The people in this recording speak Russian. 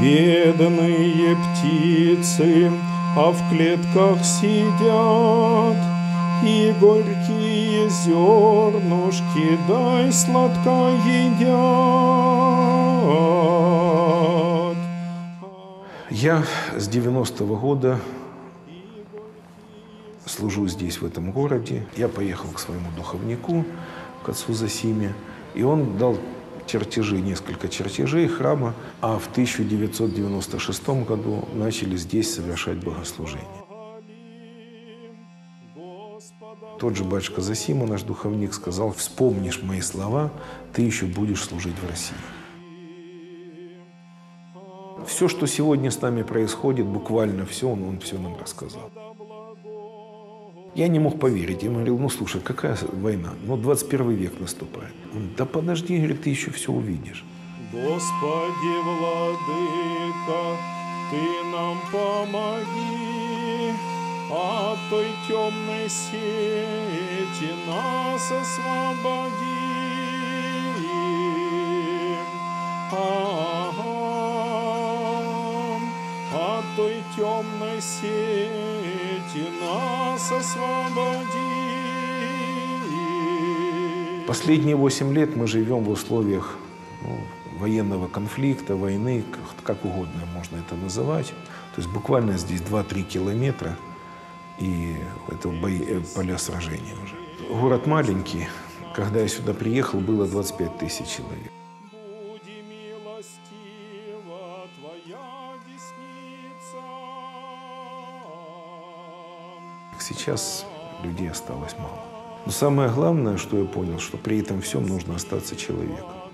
Бедные птицы, а в клетках сидят, и горькие зернышки, дай сладко едят. Я с 90-го года служу здесь, в этом городе. Я поехал к своему духовнику, к отцу Зосиме, и он дал чертежи, несколько чертежей храма, а в 1996 году начали здесь совершать богослужение. Тот же батюшка Зосима, наш духовник, сказал: вспомнишь мои слова, ты еще будешь служить в России. Все, что сегодня с нами происходит, буквально все, он все нам рассказал. Я не мог поверить. Я говорил: ну слушай, какая война? Ну 21 век наступает. Он: да подожди, говорит, ты еще все увидишь. Господи, владыка, ты нам помоги, от той темной сети нас освободи. От той темной сети нас освободи. Последние 8 лет мы живем в условиях военного конфликта, войны, как угодно можно это называть. То есть буквально здесь 2-3 километра, и это поля сражения уже. Город маленький. Когда я сюда приехал, было 25 тысяч человек. Сейчас людей осталось мало. Но самое главное, что я понял, что при этом всем нужно остаться человеком.